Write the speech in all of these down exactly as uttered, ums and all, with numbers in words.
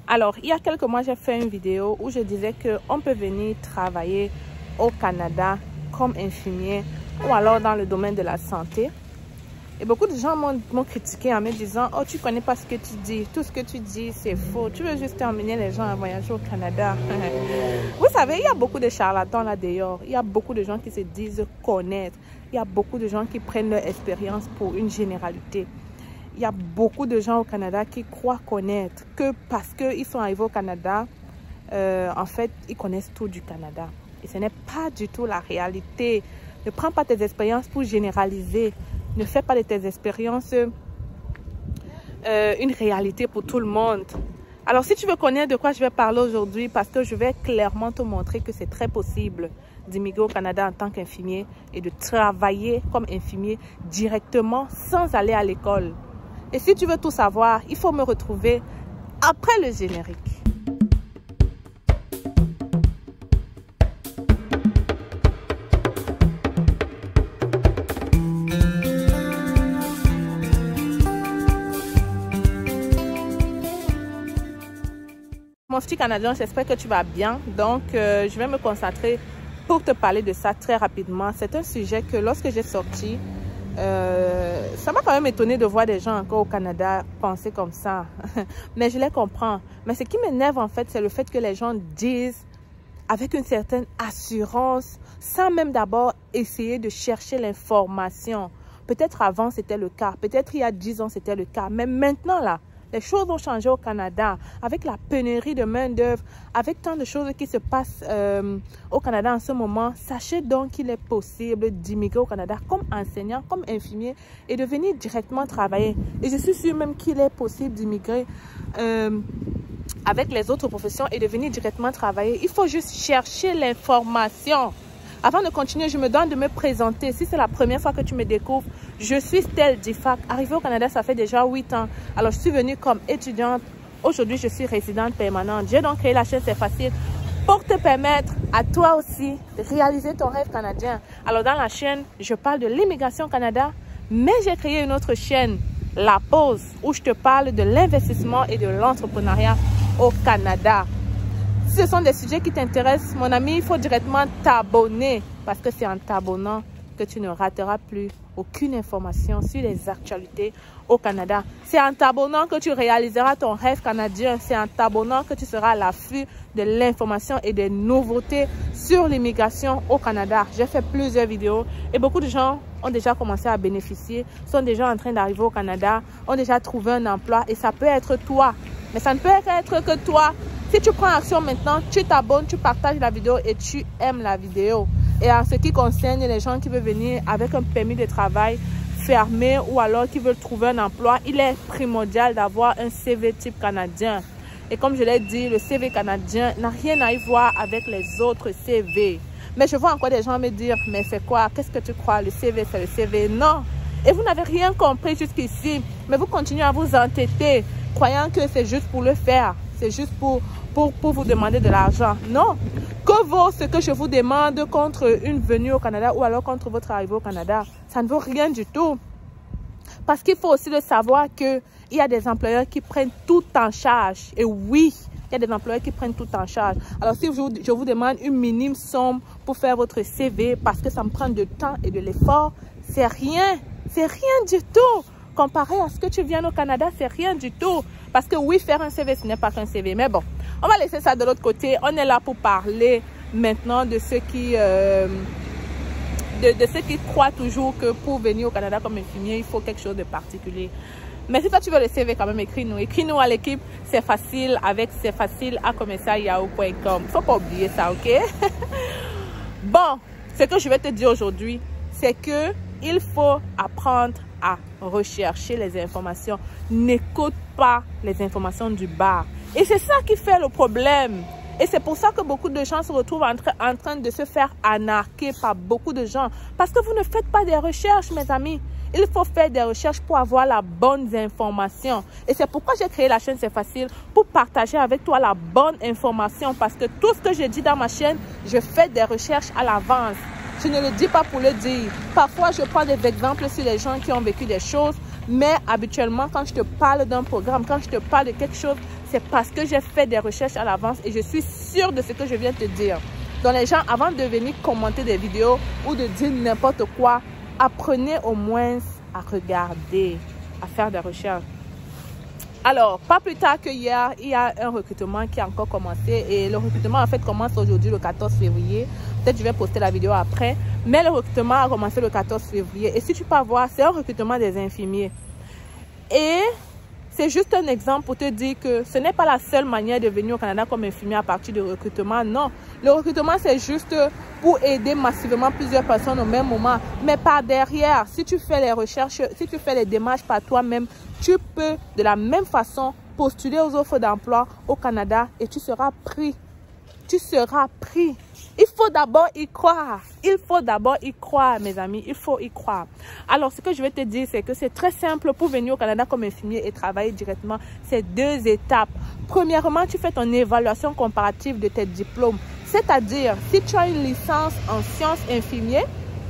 Alors, il y a quelques mois, j'ai fait une vidéo où je disais qu'on peut venir travailler au Canada comme infirmier ou alors dans le domaine de la santé. Et beaucoup de gens m'ont critiqué en me disant « Oh, tu connais pas ce que tu dis. Tout ce que tu dis, c'est faux. Tu veux juste emmener les gens à voyager au Canada. » Vous savez, il y a beaucoup de charlatans là dehors. Il y a beaucoup de gens qui se disent connaître. Il y a beaucoup de gens qui prennent leur expérience pour une généralité. Il y a beaucoup de gens au Canada qui croient connaître que parce qu'ils sont arrivés au Canada, euh, en fait, ils connaissent tout du Canada. Et ce n'est pas du tout la réalité. Ne prends pas tes expériences pour généraliser. Ne fais pas de tes expériences euh, une réalité pour tout le monde. Alors, si tu veux connaître de quoi je vais parler aujourd'hui, parce que je vais clairement te montrer que c'est très possible d'immigrer au Canada en tant qu'infirmier et de travailler comme infirmier directement sans aller à l'école. Et si tu veux tout savoir, il faut me retrouver après le générique. Mon petit Canadien, j'espère que tu vas bien. Donc, euh, je vais me concentrer pour te parler de ça très rapidement. C'est un sujet que lorsque j'ai sorti, euh, ça m'a quand même étonné de voir des gens encore au Canada penser comme ça. Mais je les comprends. Mais ce qui m'énerve en fait, c'est le fait que les gens disent avec une certaine assurance, sans même d'abord essayer de chercher l'information. Peut-être avant c'était le cas, peut-être il y a dix ans c'était le cas. Mais maintenant là, les choses ont changé au Canada, avec la pénurie de main-d'œuvre, avec tant de choses qui se passent euh, au Canada en ce moment. Sachez donc qu'il est possible d'immigrer au Canada comme enseignant, comme infirmier et de venir directement travailler. Et je suis sûre même qu'il est possible d'immigrer euh, avec les autres professions et de venir directement travailler. Il faut juste chercher l'information. Avant de continuer, je me donne de me présenter. Si c'est la première fois que tu me découvres, je suis Stell Difac. Arrivée au Canada, ça fait déjà huit ans. Alors, je suis venue comme étudiante. Aujourd'hui, je suis résidente permanente. J'ai donc créé la chaîne C'est Facile pour te permettre à toi aussi de réaliser ton rêve canadien. Alors, dans la chaîne, je parle de l'immigration au Canada, mais j'ai créé une autre chaîne, La Pause, où je te parle de l'investissement et de l'entrepreneuriat au Canada. Si ce sont des sujets qui t'intéressent, mon ami, il faut directement t'abonner parce que c'est en t'abonnant que tu ne rateras plus aucune information sur les actualités au Canada. C'est en t'abonnant que tu réaliseras ton rêve canadien. C'est en t'abonnant que tu seras à l'affût de l'information et des nouveautés sur l'immigration au Canada. J'ai fait plusieurs vidéos et beaucoup de gens ont déjà commencé à bénéficier, sont déjà en train d'arriver au Canada, ont déjà trouvé un emploi et ça peut être toi. Mais ça ne peut être que toi. Si tu prends action maintenant, tu t'abonnes, tu partages la vidéo et tu aimes la vidéo. Et en ce qui concerne les gens qui veulent venir avec un permis de travail fermé ou alors qui veulent trouver un emploi, il est primordial d'avoir un C V type canadien. Et comme je l'ai dit, le C V canadien n'a rien à y voir avec les autres C V. Mais je vois encore des gens me dire, mais c'est quoi? Qu'est-ce que tu crois? Le C V, c'est le C V? Non. Et vous n'avez rien compris jusqu'ici. Mais vous continuez à vous entêter, croyant que c'est juste pour le faire. C'est juste pour, pour, pour vous demander de l'argent. Non. Que vaut ce que je vous demande contre une venue au Canada ou alors contre votre arrivée au Canada? Ça ne vaut rien du tout. Parce qu'il faut aussi le savoir qu'il y a des employeurs qui prennent tout en charge. Et oui, il y a des employeurs qui prennent tout en charge. Alors si je vous, je vous demande une minime somme pour faire votre C V parce que ça me prend du temps et de l'effort, c'est rien. C'est rien du tout. Comparé à ce que tu viens au Canada, c'est rien du tout. Parce que oui, faire un C V, ce n'est pas qu'un C V. Mais bon, on va laisser ça de l'autre côté. On est là pour parler maintenant de ceux qui, euh, de, de ceux qui croient toujours que pour venir au Canada comme infirmier, il faut quelque chose de particulier. Mais si toi, tu veux le C V, quand même, écris-nous. Écris-nous à l'équipe. C'est facile avec c'est facile à commercial yahoo point com. Il ne faut pas oublier ça, OK? Bon, ce que je vais te dire aujourd'hui, c'est que il faut apprendre à rechercher les informations. N'écoute pas les informations du bas. Et c'est ça qui fait le problème. Et c'est pour ça que beaucoup de gens se retrouvent en, tra en train de se faire arnaquer par beaucoup de gens. Parce que vous ne faites pas des recherches, mes amis. Il faut faire des recherches pour avoir la bonne information. Et c'est pourquoi j'ai créé la chaîne C'est Facile, pour partager avec toi la bonne information. Parce que tout ce que je dis dans ma chaîne, je fais des recherches à l'avance. Je ne le dis pas pour le dire. Parfois, je prends des exemples sur les gens qui ont vécu des choses. Mais habituellement, quand je te parle d'un programme, quand je te parle de quelque chose, c'est parce que j'ai fait des recherches à l'avance et je suis sûre de ce que je viens de te dire. Donc les gens, avant de venir commenter des vidéos ou de dire n'importe quoi, apprenez au moins à regarder, à faire des recherches. Alors, pas plus tard que hier, il y a un recrutement qui a encore commencé et le recrutement en fait commence aujourd'hui le quatorze février. Peut-être je vais poster la vidéo après, mais le recrutement a commencé le quatorze février. Et si tu peux voir, c'est un recrutement des infirmiers. Et c'est juste un exemple pour te dire que ce n'est pas la seule manière de venir au Canada comme infirmier à partir du recrutement. Non, le recrutement c'est juste pour aider massivement plusieurs personnes au même moment. Mais par derrière, si tu fais les recherches, si tu fais les démarches par toi-même, tu peux de la même façon postuler aux offres d'emploi au Canada et tu seras pris. Tu seras pris. Il faut d'abord y croire. Il faut d'abord y croire, mes amis. Il faut y croire. Alors, ce que je vais te dire, c'est que c'est très simple pour venir au Canada comme infirmier et travailler directement. C'est deux étapes. Premièrement, tu fais ton évaluation comparative de tes diplômes. C'est-à-dire, si tu as une licence en sciences infirmières,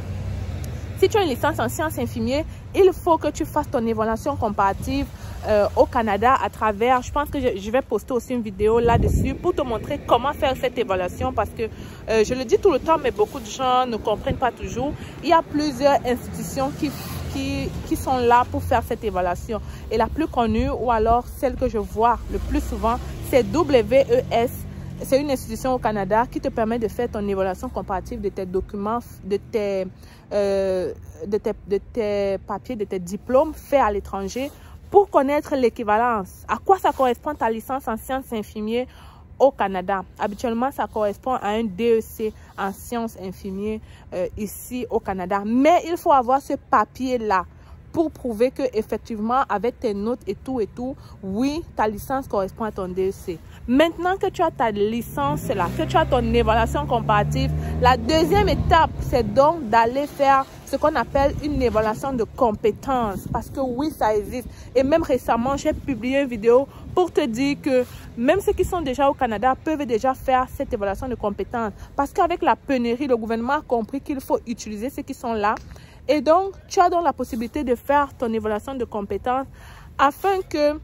si tu as une licence en sciences infirmières, il faut que tu fasses ton évaluation comparative euh, au Canada à travers, je pense que je, je vais poster aussi une vidéo là-dessus pour te montrer comment faire cette évaluation parce que euh, je le dis tout le temps, mais beaucoup de gens ne comprennent pas toujours. Il y a plusieurs institutions qui, qui, qui sont là pour faire cette évaluation. Et la plus connue, ou alors celle que je vois le plus souvent, c'est W E S. C'est une institution au Canada qui te permet de faire ton évaluation comparative de tes documents, de tes, euh, de tes, de tes papiers, de tes diplômes faits à l'étranger pour connaître l'équivalence. À quoi ça correspond ta licence en sciences infirmières au Canada? Habituellement, ça correspond à un D E C en sciences infirmières euh, ici au Canada. Mais il faut avoir ce papier-là pour prouver que effectivement avec tes notes et tout et tout, oui, ta licence correspond à ton D E C. Maintenant que tu as ta licence là, que tu as ton évaluation comparative, la deuxième étape, c'est donc d'aller faire ce qu'on appelle une évaluation de compétences. Parce que oui, ça existe. Et même récemment, j'ai publié une vidéo pour te dire que même ceux qui sont déjà au Canada peuvent déjà faire cette évaluation de compétences. Parce qu'avec la pénurie, le gouvernement a compris qu'il faut utiliser ceux qui sont là. Et donc, tu as donc la possibilité de faire ton évaluation de compétences afin que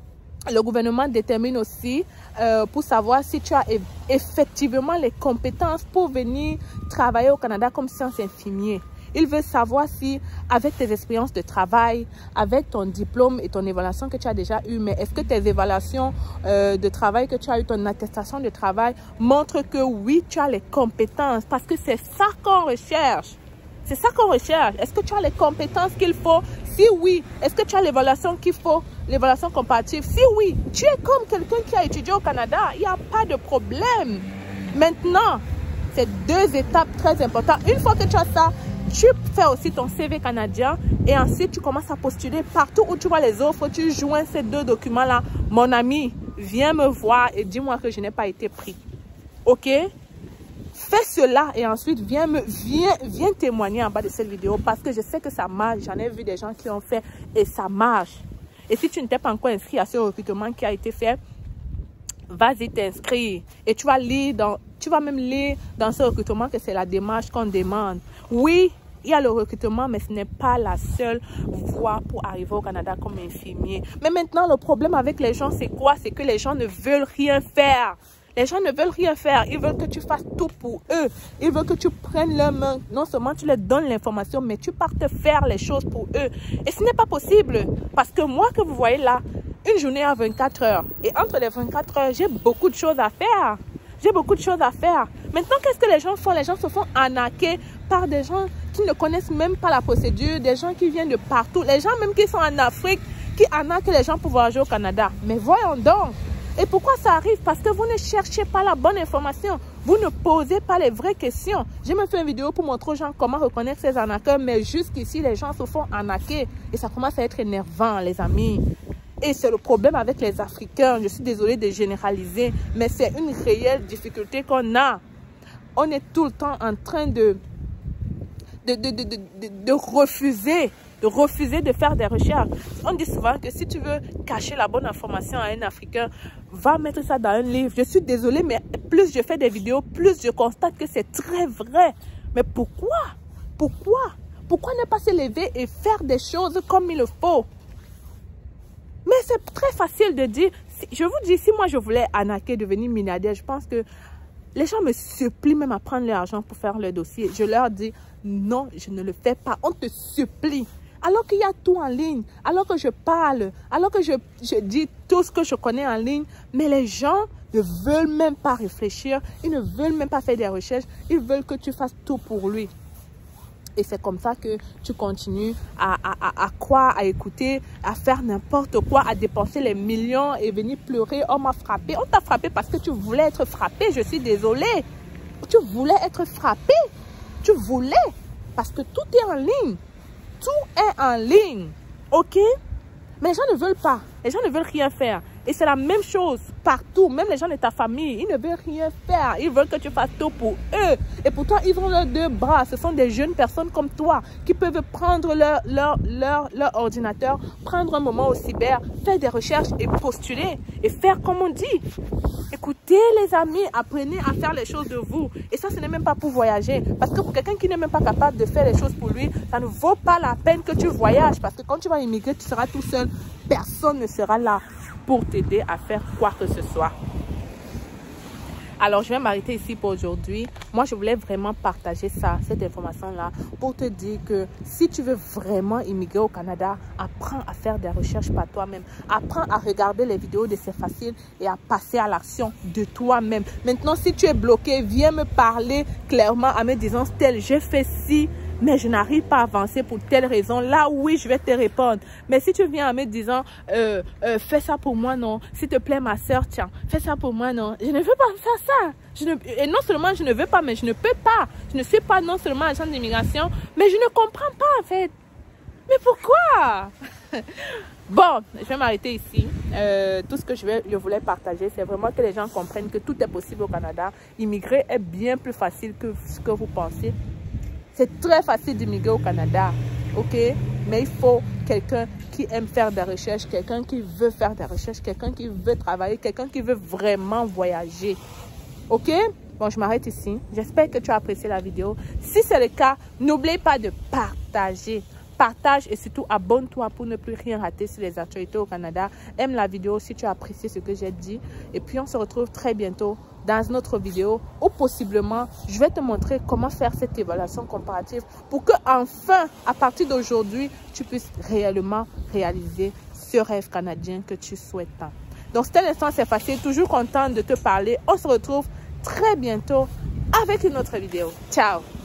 le gouvernement détermine aussi euh, pour savoir si tu as effectivement les compétences pour venir travailler au Canada comme science infirmier. Il veut savoir si, avec tes expériences de travail, avec ton diplôme et ton évaluation que tu as déjà eu, mais est-ce que tes évaluations euh, de travail que tu as eu, ton attestation de travail, montrent que oui, tu as les compétences parce que c'est ça qu'on recherche. C'est ça qu'on recherche. Est-ce que tu as les compétences qu'il faut? Si oui, est-ce que tu as l'évaluation qu'il faut? L'évaluation comparative? Si oui, tu es comme quelqu'un qui a étudié au Canada. Il n'y a pas de problème. Maintenant, c'est deux étapes très importantes. Une fois que tu as ça, tu fais aussi ton C V canadien et ensuite tu commences à postuler partout où tu vois les offres. Tu joins ces deux documents-là. Mon ami, viens me voir et dis-moi que je n'ai pas été pris. OK? Fais cela et ensuite viens, me, viens, viens témoigner en bas de cette vidéo parce que je sais que ça marche. J'en ai vu des gens qui ont fait et ça marche. Et si tu ne t'es pas encore inscrit à ce recrutement qui a été fait, vas-y t'inscrire. Et tu vas lire dans, tu vas même lire dans ce recrutement que c'est la démarche qu'on demande. Oui, il y a le recrutement, mais ce n'est pas la seule voie pour arriver au Canada comme infirmier. Mais maintenant, le problème avec les gens, c'est quoi? C'est que les gens ne veulent rien faire. Les gens ne veulent rien faire. Ils veulent que tu fasses tout pour eux. Ils veulent que tu prennes leurs mains. Non seulement tu leur donnes l'information, mais tu partes faire les choses pour eux. Et ce n'est pas possible. Parce que moi que vous voyez là, une journée à vingt-quatre heures. Et entre les vingt-quatre heures, j'ai beaucoup de choses à faire. J'ai beaucoup de choses à faire. Maintenant, qu'est-ce que les gens font? Les gens se font arnaquer par des gens qui ne connaissent même pas la procédure. Des gens qui viennent de partout. Les gens même qui sont en Afrique, qui arnaquent les gens pour voyager au Canada. Mais voyons donc. Et pourquoi ça arrive? Parce que vous ne cherchez pas la bonne information. Vous ne posez pas les vraies questions. J'ai même fait une vidéo pour montrer aux gens comment reconnaître ces arnaqueurs. Mais jusqu'ici, les gens se font arnaquer. Et ça commence à être énervant, les amis. Et c'est le problème avec les Africains. Je suis désolée de généraliser. Mais c'est une réelle difficulté qu'on a. On est tout le temps en train de, de, de, de, de, de, de refuser. de refuser de faire des recherches. On dit souvent que si tu veux cacher la bonne information à un Africain, va mettre ça dans un livre. Je suis désolée, mais plus je fais des vidéos, plus je constate que c'est très vrai. Mais pourquoi? Pourquoi? Pourquoi ne pas se lever et faire des choses comme il le faut? Mais c'est très facile de dire, Je vous dis, si moi je voulais arnaquer, devenir milliardaire, je pense que les gens me supplient même à prendre leur argent pour faire leur dossier. Je leur dis, non, je ne le fais pas. On te supplie. Alors qu'il y a tout en ligne, alors que je parle, alors que je, je dis tout ce que je connais en ligne, mais les gens ne veulent même pas réfléchir, ils ne veulent même pas faire des recherches, ils veulent que tu fasses tout pour lui. Et c'est comme ça que tu continues à, à, à, à croire, à écouter, à faire n'importe quoi, à dépenser les millions et venir pleurer. On m'a frappé. On t'a frappé parce que tu voulais être frappé. Je suis désolée. Tu voulais être frappé. Tu voulais. Parce que tout est en ligne. Tout est en ligne. OK? Mais les gens ne veulent pas. Les gens ne veulent rien faire. Et c'est la même chose partout. Même les gens de ta famille, ils ne veulent rien faire. Ils veulent que tu fasses tout pour eux. Et pourtant, ils ont leurs deux bras. Ce sont des jeunes personnes comme toi qui peuvent prendre leur, leur, leur, leur ordinateur, prendre un moment au cyber, faire des recherches et postuler. Et faire comme on dit. Écoutez les amis, apprenez à faire les choses de vous. Et ça, ce n'est même pas pour voyager. Parce que pour quelqu'un qui n'est même pas capable de faire les choses pour lui, ça ne vaut pas la peine que tu voyages. Parce que quand tu vas immigrer, tu seras tout seul. Personne ne sera là pour t'aider à faire quoi que ce soit. Alors, je vais m'arrêter ici pour aujourd'hui. Moi, je voulais vraiment partager ça, cette information-là, pour te dire que si tu veux vraiment immigrer au Canada, apprends à faire des recherches par toi-même. Apprends à regarder les vidéos de C'est Facile et à passer à l'action de toi-même. Maintenant, si tu es bloqué, viens me parler clairement en me disant, Stell, j'ai fait ci, mais je n'arrive pas à avancer pour telle raison. Là, oui, je vais te répondre. Mais si tu viens en me disant, euh, euh, fais ça pour moi, non. S'il te plaît, ma soeur, tiens, fais ça pour moi, non. Je ne veux pas faire ça. Je ne, et non seulement je ne veux pas, mais je ne peux pas. Je ne suis pas non seulement agent d'immigration, mais je ne comprends pas, en fait. Mais pourquoi? Bon, je vais m'arrêter ici. Euh, tout ce que je, vais, je voulais partager, c'est vraiment que les gens comprennent que tout est possible au Canada. Immigrer est bien plus facile que ce que vous pensez. C'est très facile d'immigrer au Canada, ok? Mais il faut quelqu'un qui aime faire des recherches, quelqu'un qui veut faire des recherches, quelqu'un qui veut travailler, quelqu'un qui veut vraiment voyager, ok? Bon, je m'arrête ici. J'espère que tu as apprécié la vidéo. Si c'est le cas, n'oublie pas de partager. Partage et surtout abonne-toi pour ne plus rien rater sur les actualités au Canada. Aime la vidéo si tu as apprécié ce que j'ai dit. Et puis, on se retrouve très bientôt dans une autre vidéo ou possiblement, je vais te montrer comment faire cette évaluation comparative pour que enfin, à partir d'aujourd'hui, tu puisses réellement réaliser ce rêve canadien que tu souhaites tant. Donc, c'était l'instant, c'est facile. Toujours content de te parler. On se retrouve très bientôt avec une autre vidéo. Ciao!